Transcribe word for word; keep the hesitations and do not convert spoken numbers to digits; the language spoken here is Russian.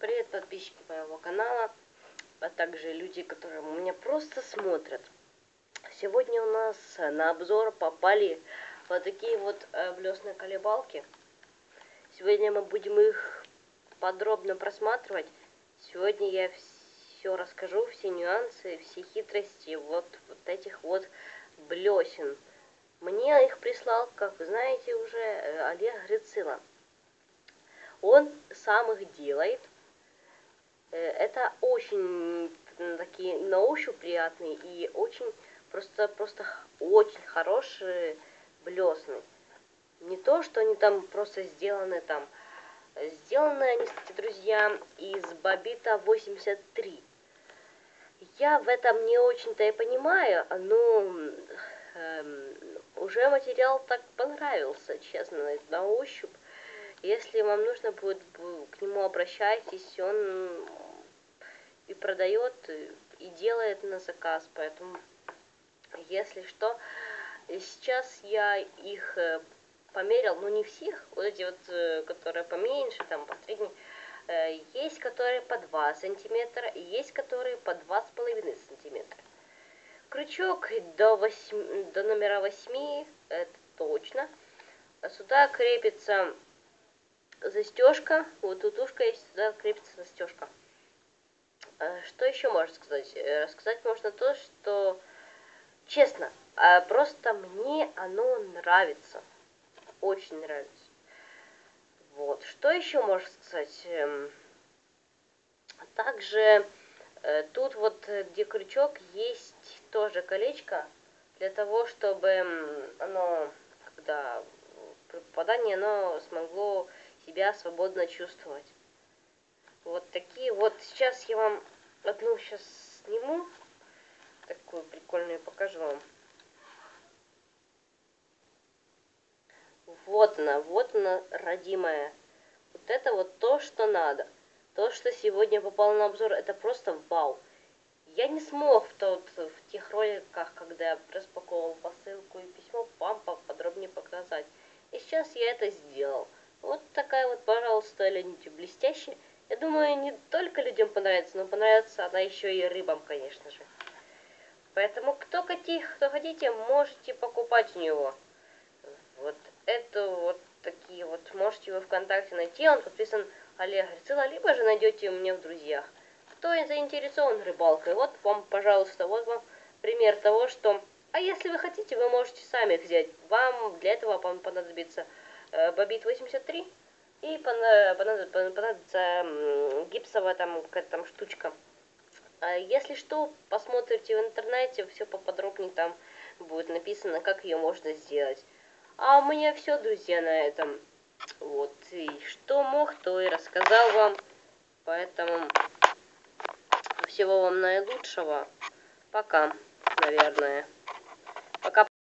Привет, подписчики моего канала, а также люди, которые меня просто смотрят. Сегодня у нас на обзор попали вот такие вот э, блесны колебалки. Сегодня мы будем их подробно просматривать. Сегодня я все расскажу, все нюансы, все хитрости вот, вот этих вот блесен. Мне их прислал, как вы знаете уже, Олег Грицило. Он сам их делает. Это очень такие на ощупь приятные и очень просто просто очень хорошие блесны. Не то, что они там просто сделаны там. Сделаны они, кстати, друзья, из Бобита восемьдесят три. Я в этом не очень-то и понимаю, но эм, уже материал так понравился, честно, на ощупь. Если вам нужно будет, к нему обращайтесь, он и продает, и делает на заказ, поэтому, если что, сейчас я их померил, но не всех, вот эти вот, которые поменьше, там, посредние, есть которые по два сантиметра, и есть которые по два с половиной сантиметра. Крючок до, восьми, до номера восьми, это точно. Сюда крепится застежка, вот тут ушко есть, сюда крепится застежка. Что еще можно сказать? Рассказать можно то, что, честно, просто мне оно нравится. Очень нравится. Вот. Что еще можно сказать? Также тут вот, где крючок, есть тоже колечко, для того, чтобы оно, когда при попадании, оно смогло себя свободно чувствовать. Вот такие вот. Сейчас я вам одну сейчас сниму, такую прикольную, покажу вам. Вот она, вот она, родимая. Вот это вот то, что надо. То, что сегодня попало на обзор, это просто вау. Я не смог в, тот, в тех роликах, когда я распаковывал посылку и письмо, вам поподробнее показать. И сейчас я это сделал. Вот такая вот, пожалуйста, лените, блестящая. Я думаю, не только людям понравится, но понравится она еще и рыбам, конечно же. Поэтому, кто, хотите, кто хотите, можете покупать у него. Вот это вот такие вот. Можете его ВКонтакте найти, он подписан Олег Грицило, либо же найдете у меня в друзьях. Кто заинтересован рыбалкой, вот вам, пожалуйста, вот вам пример того, что... А если вы хотите, вы можете сами их взять. Вам для этого понадобится э, Бобит восемьдесят три. И понадобится гипсовая там какая-то там штучка. Если что, посмотрите в интернете, все поподробнее там будет написано, как ее можно сделать. А у меня все, друзья, на этом. Вот. И что мог, то и рассказал вам. Поэтому всего вам наилучшего. Пока, наверное. Пока.